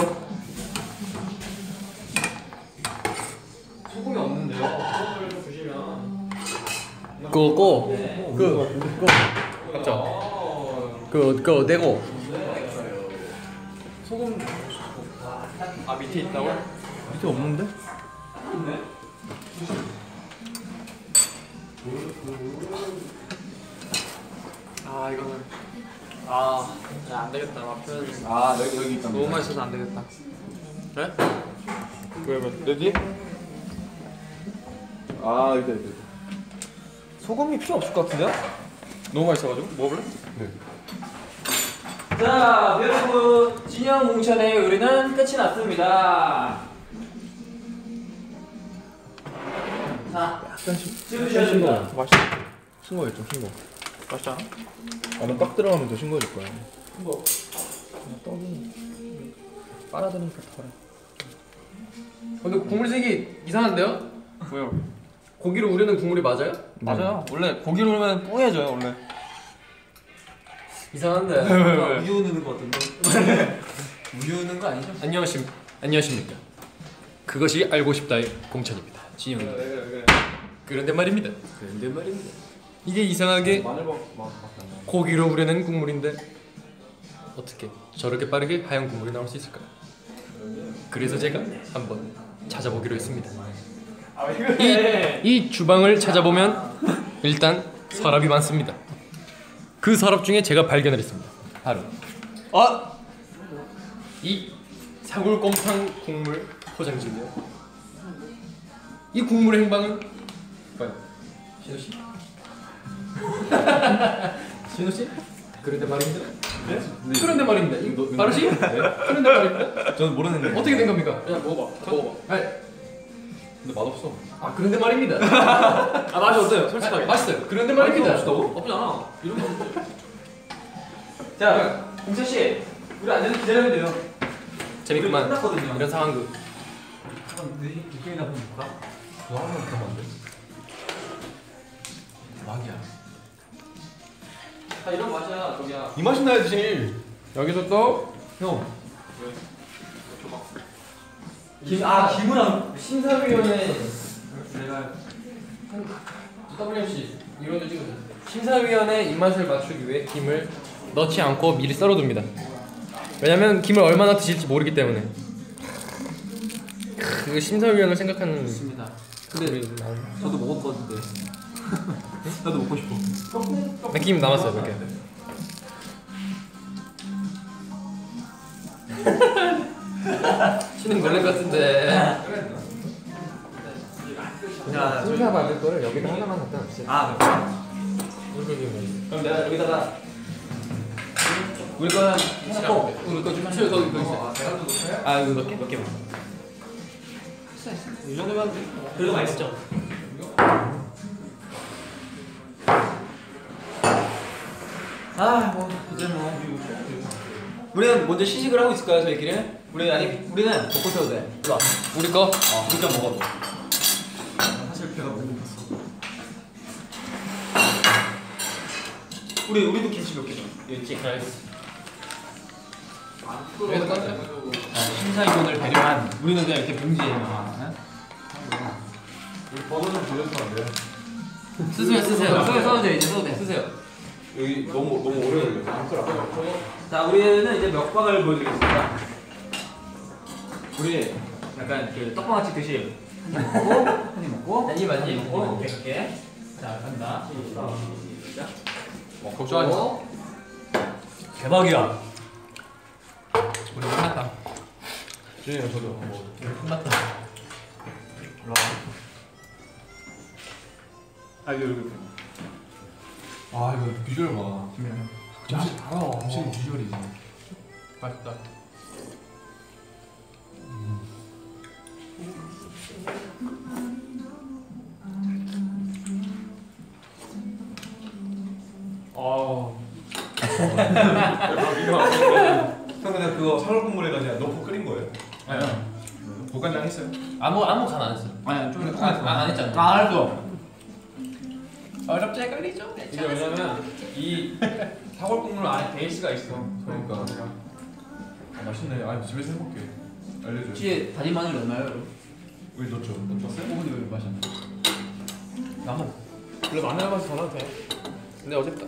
소금이 없는데요. 소금을 좀 주시면. 그거 맞죠? 그거 내고 소금. 아 밑에 있다고? 밑에 없는데? 아 이거는 안 되겠다. 맛표현 아 여기 있다. 너무 맛있어서 안 되겠다. 그래? 왜 내 뒤에? 아 이거. 소금이 필요 없을 것 같은데요? 너무 맛있어가지고 먹어볼래? 자 여러분 진영 공천의 요리는 끝이 났습니다. 자 찍으셔야 됩니다. 맛있어. 싱거워했죠 싱거. 맛있지 않아? 나는 딱 들어가면 더 싱거워질 거야. 빨아들이니까 덜해. 근데 국물 색이 이상한데요? 왜요? 고기를 우리는 국물이 맞아요? 맞아요. 원래 고기를 넣으면 뽀얘져요 원래. 이상한데. 우유 넣는 거 같은데. 우유 넣는 거 아니죠? 안녕하십니까. 그것이 알고 싶다의 공찬입니다. 진영입니다. 그런데 말입니다. 이게 이상하게 고기로 우려낸 국물인데 어떻게 저렇게 빠르게 하얀 국물이 나올 수 있을까요? 그래서 제가 한번 찾아보기로 했습니다. 이 주방을 찾아보면 일단 서랍이 많습니다. 그 서랍 중에 제가 발견을 했습니다. 바로 이 사골곰탕 국물 포장지인데요. 이 국물의 행방은 과연 신우 씨? 신우 씨? 그런데 말입니다. 네? 그런데 말입니다. 이거 바르시? 네? 그런데 말입니다. 저는 모르는데. 어떻게 된 겁니까? 야 먹어봐. 먹어봐. 근데 맛없어. 아 그런데 말입니다. 아 맛이 어때요? 솔직하게. 맛있어요. 그런데 말입니다. 맛있다고? 없잖아. 이런 거. 자, 공찬 씨, 우리 앉아서 기다리면 돼요. 재밌구만. 이런 상황극. 느낌이나 한번 볼까? 너 한번 들어봤는데? 막이야. 아 이런 맛이야, 저기야. 이 맛이 나야지. 여기서 또 형. 김우랑 심사위원회 내가 WMC 이런 데 찍어줘. 심사위원회 입맛을 맞추기 위해 김을 넣지 않고 미리 썰어둡니다. 왜냐면 김을 얼마나 드실지 모르기 때문에. 그 심사위원을 생각하는. 좋습니다. 근데 저도 먹었거든요. 나도 먹고 싶어. 내김 남았어요 몇 개. 신은 놀랄 것 같은데. 자, 심사 받을 거를 여기다 하나만 갖다 놨지. 그럼 내가 여기다가 우리 거는 해놓고 우리 거 좀 치워 거기 있어. 아 이거 몇 개만. 이 정도면 그래도 맛있죠. 뭐 이제 뭐 우리는 먼저 시식을 하고 있을까요, 저희끼리? 우리는 먹고 있어도 돼. 일로 와. 우리 거. 일단 먹어. 사실 배가 너무 고팠어. 우리도 김치 몇 개 좀. 있지. 여기다 까자. 심사위원을 배려한 우리는 그냥 이렇게 봉지에만. 우리 버거 좀 빌려주면 안 돼요? 쓰세요. 써도 돼, 이제 써도 돼. 쓰세요. 여기 너무 오래 걸려. 자, 우리는 이제 먹방을 보여드리겠습니다. 우리 약간 그 떡방아찌 듯이 한입 먹고 한입 먹고 이렇게 자 간다. 시작. 걱정하지 마. 대박이야. 우리 끝났다. 준이 형 저도 뭐. 끝났다. 여기. 아 이거 비주얼 봐. 진짜 달아. 지금 비주얼이지. 맛있다. 형 그냥 그거 사골국물에다 그냥 넣고 끓인 거예요? 볶간장 했어요? 아무 간 안 했어. 아니 좀 안 했잖아. 안 했어. 어렵지 걸리죠. 이게 왜냐면 이 사골국물 안에 베이스가 있어. 그러니까. 아 맛있네. 아니 집에서 해볼게. 알려줘요. 혹시 다진 마늘 넣나요? 우리 넣죠. 넣었어요? 근데 왜 맛이 안 나? 나무. 원래 마늘 맛이 더 나도 돼. 근데 어제부터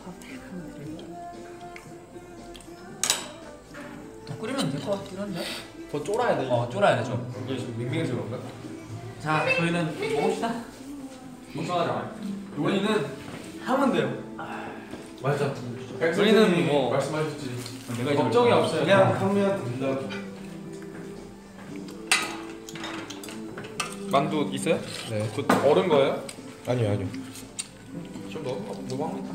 더 끓이면 될 것 같긴 한데. 더 쫄아야 돼. 쫄아야 돼 좀. 이게 좀 밍밍해서 그런가? 자, 저희는 먹읍시다. 걱정하지 마. 우리는 하면 돼요. 맞아. 우리는 뭐 말씀하셨지. 내가 이제 걱정이 없어요. 그냥 하면 된다. 만두 있어요? 네. 그 얼은 거예요? 아니요. 좀 넣어. 뭐 합니까?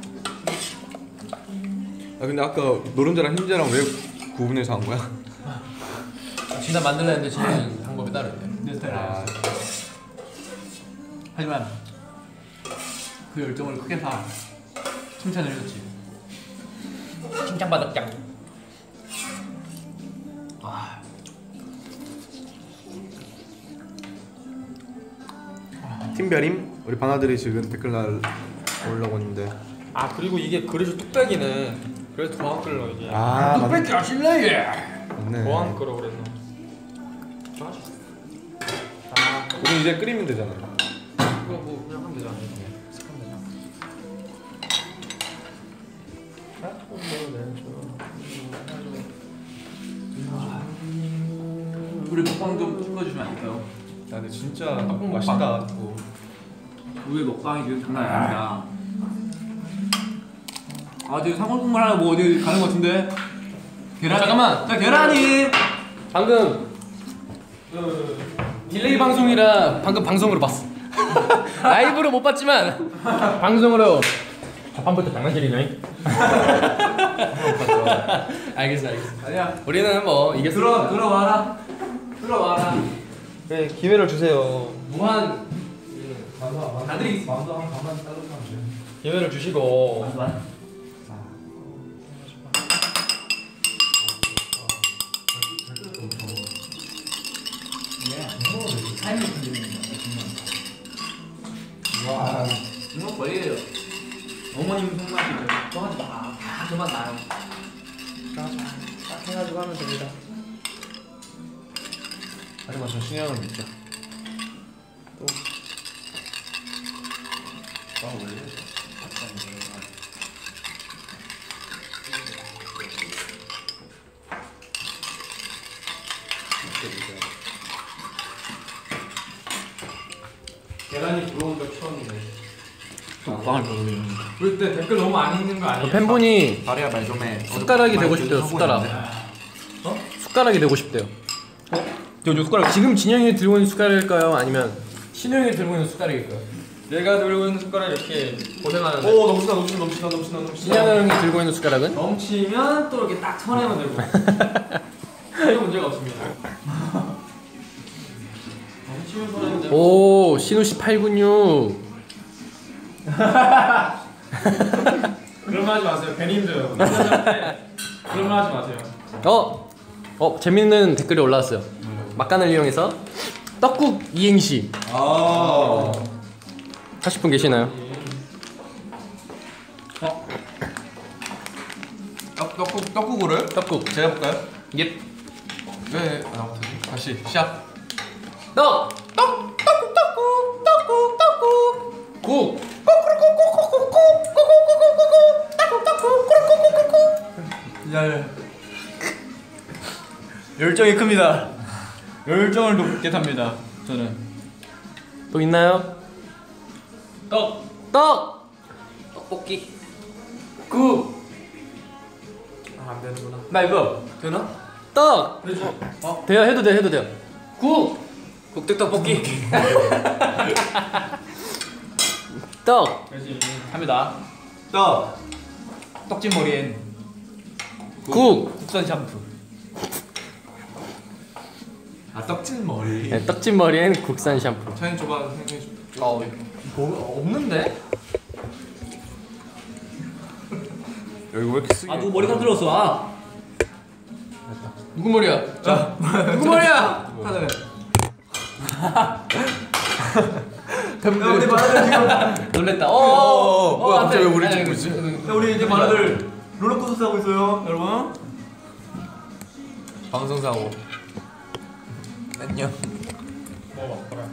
아 근데 아까 노른자랑 흰자랑 왜 구분해서 한 거야? 진짜 만들려 했는데 진짜 방법이 따로 있대. 내 스타일. 하지만 그 열정을 크게 사 칭찬을 해줬지. 칭찬받았짱. 팀별임? 우리 바나들이 지금 댓글 올라오고 있는데. 아 그리고 이게 그릇이 뚝배기네. 그래서 더 안 끓여 이게. 아 맞네. 하실래 얘? 맞네. 더 안 끓여 그랬나? 우리 이제 끓이면 되잖아. 이거 뭐 그냥 하면 되잖아. 우리 먹방 좀 찍어주시면 안 될까요? 근데 진짜 맛있다. 우리 먹방이 지금 장난 아닙니다. 아 지금 사골 국물 하나 뭐 어디 가는 것 같은데? 계란. 잠깐만. 자 계란이. 방금 딜레이 방송이라 방금 방송으로 봤어. 라이브로 못 봤지만 방송으로 자판부터 장난질이네. 알겠어. 아니야. 우리는 뭐 이게 들어와라. 네, 기회를 주세요. 무한 다들이 기회를 주시고. 이거 거의 어머님 손맛이죠. 그만 나. 그만 나요. 딱 해가지고 하면 됩니다. 하지만 저 신영을 믿죠. 계란이 들어온 적 처음이네. 먹방을 보여주는. 그럴 때 댓글 너무 안 읽는 거 아니에요? 팬분이 다리야 말 좀 해. 숟가락이 되고 싶대요. 숟가락. 숟가락이 되고 싶대요. 저 숟가락. 지금 진영이 들고 있는 숟가락일까요? 아니면 신영이 들고 있는 숟가락일까요? 내가 들고 있는 숟가락 이렇게 고생하는데 오 넘친다. 진영 형이 들고 있는 숟가락은? 넘치면 또 이렇게 딱 쳐내면 되고 전혀 문제가 없습니다. 넘치면 손해인데 오 신우 씨 896. 그런 말 하지 마세요. 괜히 힘들어요. 그런 말 하지 마세요. 재밌는 댓글이 올라왔어요. 막간을 이용해서 떡국 이행시 하실 분 계시나요? 떡국을 떡국. 제가 해볼까요? 예. 왜 나부터지? 다시 시작. 떡국. 열정이 큽니다. 열정을 높게 탑니다. 저는. 또 있나요? 떡 떡볶이. 국. 안 되는구나. 나 이거 되나? 떡. 그렇죠. 돼요. 해도 돼요. 국. 국떡떡볶이. 떡. 그렇지. 합니다. 떡진 머리엔 국. 국산 샴푸. 떡진 머리. 네, 떡진 머리엔 국산 샴푸. 사진 줘봐. 뭐 없는데? 여기 왜 이렇게 쓰기? 아 누구 머리 컨트롤 아. 누구 머리야? 자 누구 머리야? 하늘. 우리 마늘 지금 놀랬다. 뭐야, 안 돼. 갑자기 왜 우리 아니, 찍고 있지? 우리 이제 마늘 롤러코스터 하고 있어요, 여러분. 방송사고. 안녕. 뭐 그래.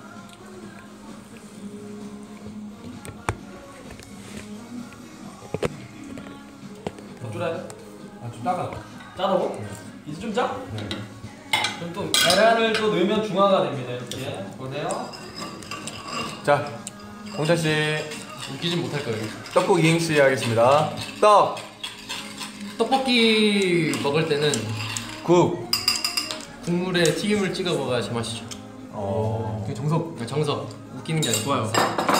더 줄여야 돼? 좀 작아. 짜다고? 이제 좀 짜? 네. 그럼 또 계란을 또 넣으면 중화가 됩니다. 이렇게 보세요. 자, 홍찬 씨 웃기진 못할 거예요. 떡국 이행시 하겠습니다. 떡, 떡볶이 먹을 때는 국. 국물에 튀김을 찍어 먹어야 제맛이죠. 되게 정석. 정석. 웃기는 게 아니고. 좋아요.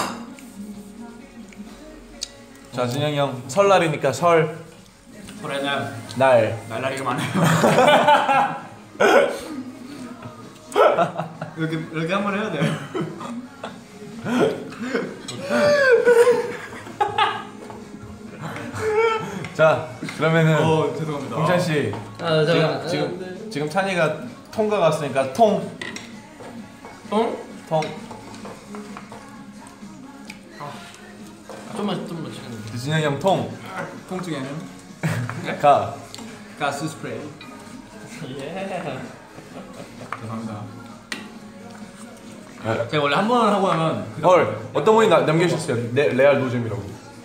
자, 진영이 형 설날이니까 설, 설에는 날. 날라리가 많아요. 이렇게 한 번 해야 돼. 자, 그러면은 죄송합니다. 홍찬 씨 아 잠깐. 지금 찬이가 통과 갔으니까 통. 좀만 시간. 진영이 형 통. 통증에는 가. 가스 스프레이. 예. 죄송합니다. 제가 원래 한 번 하고 나면 헐, 어떤 분이 남겨주셨어요. 레알 노잼이라고.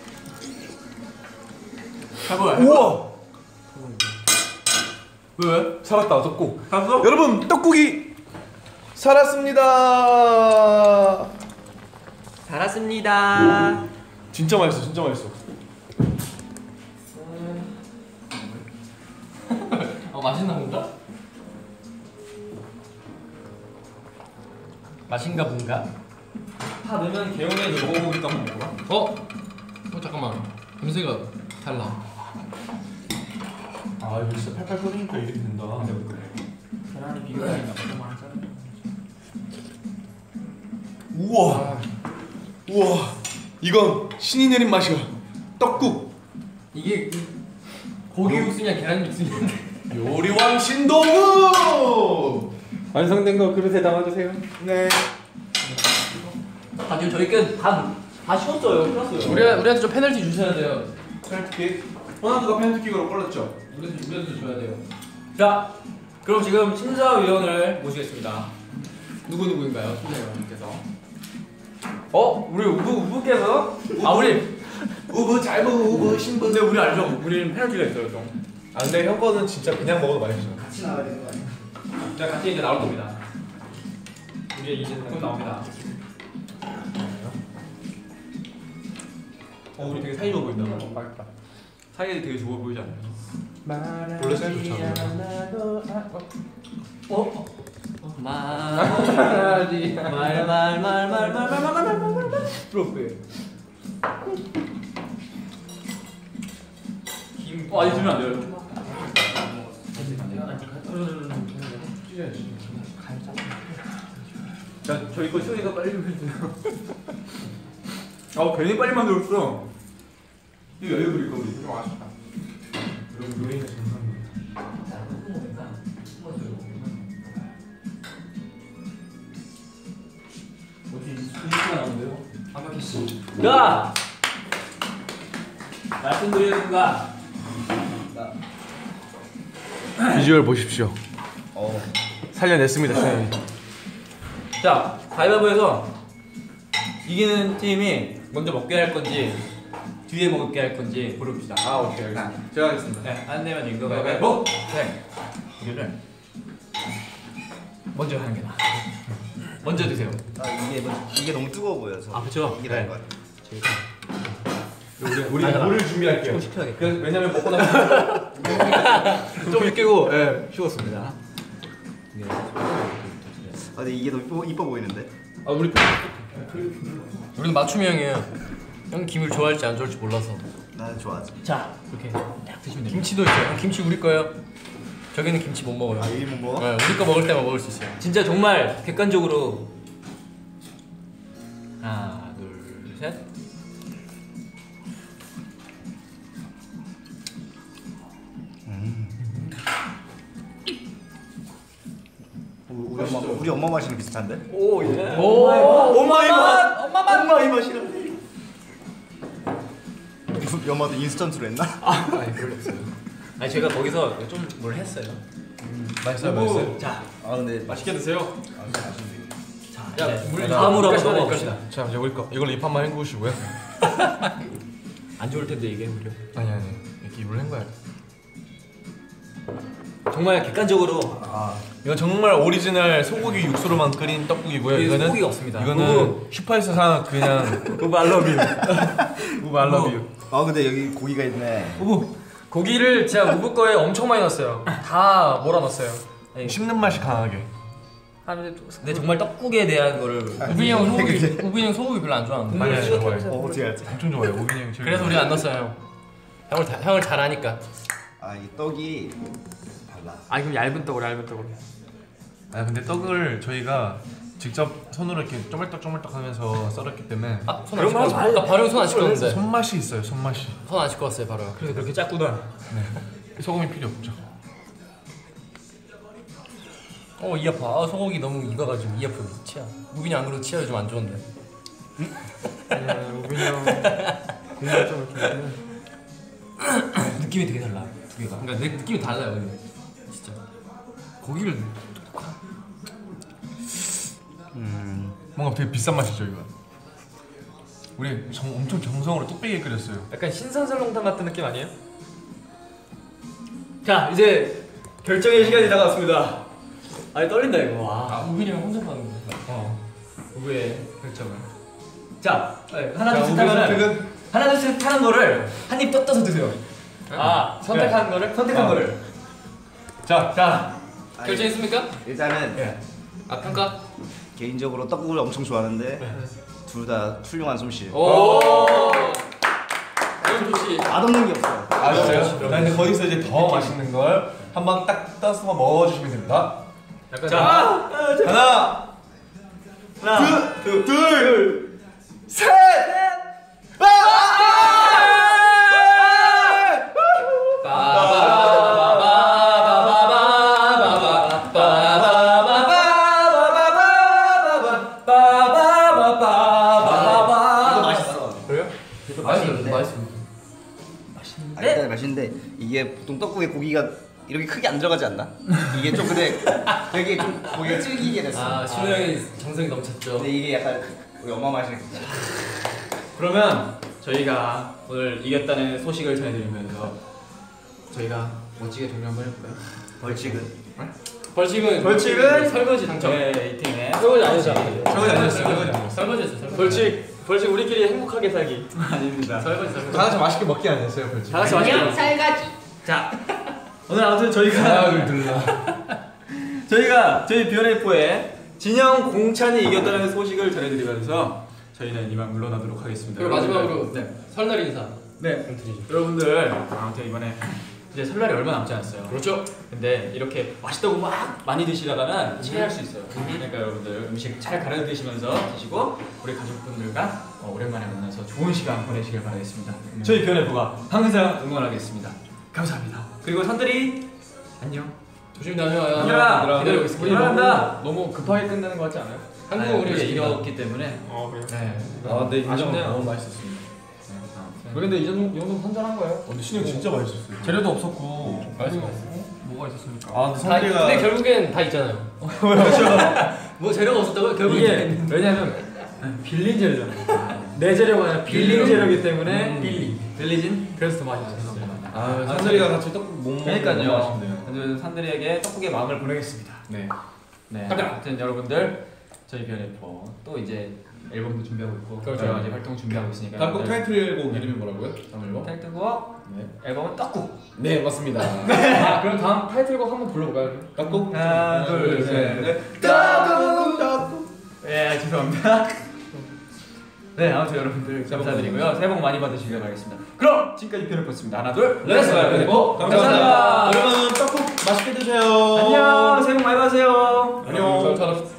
해봐요. 우와, 왜? 살았다 떡국. 갔어? 여러분 떡국이 살았습니다. 잘했습니다. 진짜 맛있어, 진짜 맛있어. 맛있나 본가? 맛인가 본가? 다 넣으면 개운해지고 이거 한번 먹어봐. 잠깐만. 냄새가 달라. 아 이거 진짜 팔팔 끓으니까 이렇게 된다. 계란이 비교가 있나 봐. 우와, 우와, 이건 신이 내린 맛이야. 떡국. 이게 고기 육수냐 계란 육수냐? 요리왕 신동우. 완성된 거 그릇에 담아주세요. 네. 지금 저희께 다 식었어요. 끝났어요. 우리한테 좀 페널티 주셔야 돼요. 페널티킥. 호나두가 페널티킥으로 골랐죠. 우리한테 줘야 돼요. 자, 그럼 지금 심사위원을 모시겠습니다. 누구인가요? 심사위원님께서. 우리 우부께서? 우리 우부 잘 먹어 우부 신부. 근데 우리 알죠? 우리는 페널티가 있어요, 좀. 아 근데 형 거는 진짜 그냥 먹어도 맛있어. 같이 나가야 되는 거 아니야? 자, 같이 이제 나올 겁니다. 우리 이제 곧 나옵니다. 우리 되게 사이 좋아 보인다. 사이 되게 좋아 보이지 않나요? 원래 사이 좋잖아. 말말말말말말말말말 프로페. 아니 주면 안 돼요. 자, 저 이거 시원이가 빨리 좀 해주세요. 괜히 빨리 만들었어. 이거 여유 부릴 거 우리. 좀 아쉽다. 여러분 요리는 정상입니다. 자, 말씀드리겠습니다. 비주얼 보십시오. 살려냈습니다, 샤이. 자, 가위바위보에서 이기는 팀이 먼저 먹게 할 건지 뒤에 먹게 할 건지 고릅시다. 아 오케이 알겠습니다. 제가 하겠습니다. 네, 안 내면 이거 가위바위보. 네, 우리는 먼저 하는 게 나아. 먼저 드세요. 이게 너무 뜨거워 보여서. 그렇죠. 이게 나을 것 같아. 우리 물을 준비할게요. 시켜야겠다. 그래서 왜냐면 먹고 나면 좀 익히고, 식었습니다. 근데 이게 너무 이뻐 보이는데? 우리는 맞춤형이에요. 형 김을 좋아할지 안 좋아할지 몰라서. 나는 좋아하지. 자, 이렇게 딱 드시면 됩니다. 김치도 있어요. 형 김치 우리 거예요. 저기는 김치 못 먹어요. 이게 뭐? 네, 우리 거 먹을 때만 먹을 수 있어요. 진짜 정말 객관적으로 하나, 둘, 셋. 우리 엄마 맛이랑 비슷한데? 오, 예. 엄마의 맛! 엄마의 맛이란데. 엄마도 인스턴트로 했나? 아니, 별로 없어요. 아니, 제가 거기서 좀 뭘 했어요. 맛있어요, 맛있어요. 자, 근데 맛있게 드세요. 자, 야, 우리 물 다음으로 이까지 한번 하자, 넘어갑시다. 자 이제 우리 거 이걸로 입 한번 헹구시고요. 안 좋을 텐데 이게 오히려. 아니 이렇게 입을 헹궈야 돼. 정말 객관적으로 이건 정말 오리지널 소고기 육수로만 끓인 떡국이고요. 여기 이거는 소고기가 없습니다. 이거는 슈퍼에서 산 그냥 우브 알러뷰. 우브 알러뷰. 근데 여기 고기가 있네. 고기를 제가 우부 거에 엄청 많이 넣었어요. 다 몰아넣었어요. 씹는 맛이 강하게. 근데 정말 떡국에 대한 거를 우빈이 형 소고기 별로 안 좋아하는데. 많이 좋아해. 어떻게 알지? 엄청 좋아해. 오빈이 형이 제일 그래서 우리 안 넣었어요. 형을 잘 아니까. 이 떡이 달라. 아니 그럼 얇은 떡으로. 아 근데 떡을 저희가 직접 손으로 이렇게 쪼물떡쪼물떡 하면서 썰었기 때문에 손안 씻고 왔어. 나 바로 손 안 씻었는데. 손맛이 있어요. 손맛이. 손 안 씻고 왔어요 바로. 그래서 그렇게 짰구나. 소금이 필요 없죠. 이 아파. 소고기 너무 익어가지고 이 아프고 치아. 우빈이 안 그래도 치아 좀 안 좋은데. 우빈이 형 공부 좀 이렇게. 느낌이 되게 달라. 두 개가. 그러니까 내 느낌이 달라요 근데. 진짜. 고기를 뭔가 되게 비싼 맛이죠 이거. 우리 엄청 정성으로 뚝배기 끓였어요. 약간 신선설렁탕 같은 느낌 아니에요? 자, 이제 결정의 시간이 다가왔습니다. 아니 떨린다 이거. 와. 아 우빈이 형 혼자 하는 거야. 누구의 결정을. 자, 하나 자, 둘셋 우리 하면은 선택은? 하나 둘셋 하는 거를 한 입 떠서 드세요. 선택한 거를? 선택한 거를. 자, 결정했습니까? 일단은 예. 아 평가? 개인적으로 떡국을 엄청 좋아하는데 둘 다 훌륭한 솜씨. 오. 이건 좋지. 맛없는 게 없어요. 아 진짜요? 자 근데 거기서 이제 더 맛있는 걸 한번 딱 떠서 먹어주시면 됩니다. 약간 자 하나 둘 셋. 이거 맛있어. 그래요? 맛있는데. 맛있습니다. 아, 일단 맛있는데 이게 보통 떡국에 고기가 이렇게 크게 안 들어가지 않나? 이게 좀 근데 되게 좀 고기가 질기게 됐어. 아 신우 형이 정성이 넘쳤죠. 근데 이게 약간 우리 엄마 맛이. 그러면 저희가 오늘 이겼다는 소식을 전해드리면서 저희가 멋지게 종료 한번 해볼까요? 벌칙은 벌칙은 설거지 당첨. 네, 이 팀의 설거지 아니잖아. 설거지 아니었어요. 설거지였어. 설거지. 벌칙 우리끼리 행복하게 살기. 아닙니다. 설거지. 다 같이 맛있게 먹기 아니었어요, 벌칙? 다 같이 맛있게. 살가지. 자, 오늘 아무튼 저희가 저희 비오네이프의 진영 공찬이 이겼다는 소식을 전해드리면서 저희는 이만 물러나도록 하겠습니다. 그리고 마지막으로 네. 설날 인사. 네. 좀 드리죠. 여러분들 아무튼 이번에 이제 설날이 얼마 남지 않았어요. 그렇죠. 근데 이렇게 맛있다고 막 많이 드시다가는 체할 수 있어요. 그러니까 여러분들 음식 잘 가려 드시면서 드시고 우리 가족분들과 오랜만에 만나서 좋은 시간 보내시길 바라겠습니다. 저희 비오네이프가 항상 응원하겠습니다. 감사합니다. 그리고 산들이 안녕. 조심히 다녀와요. 얘들아, 기다리고 있을게. 우리 너무 너무 급하게 끝내는 것 같지 않아요? 한국 우리가 우리 이겨. 이겼기 때문에. 그래요? 네. 아, 네, 아쉽네요. 너무 맛있었습니다. 왜 근데 이 정도 선전한 거예요? 근데 신영 진짜 맛있었어요. 재료도 없었고 뭐가 있었습니까? 아, 근데 다 성대가 근데 결국엔 다 있잖아요. 뭐 재료가 없었다고 결국엔 다 이게 있는데. 왜냐면 빌린 재료잖아요. 내 재료가 아니라 빌린 재료이기 때문에 빌리진. 그래서 더 맛있었어. 아, 산들이가 같이 떡국 못 먹는 거 너무 그러니까요. 아쉽네요. 아주 산들이에게 떡국의 마음을 보내겠습니다. 네. 네. 아무튼 여러분들 저희 비오네이퍼 또 이제 앨범도 준비하고 있고 그렇죠. 여러 가지 활동 준비하고 있으니까. 다음 곡 여러분들 타이틀곡 이름이 뭐라고요? 다음 앨범? 타이틀곡 네. 앨범은 떡국. 네, 맞습니다. 아, 그럼 다음 타이틀곡 한번 불러볼까요? 떡국? 하나, 둘, 셋, 넷. 떡국. 네, 죄송합니다. 네, 아무튼 여러분들 감사드리고요. 새해 복 많이 받으시길 바라겠습니다. 그럼 지금까지 비오네이퍼였습니다. 하나, 둘, 렛츠 고! 비오네이퍼. 감사합니다. 여러분 떡국 맛있게 드세요. 안녕. 새해 복 많이 받으세요. 안녕. 잘 살았습니다.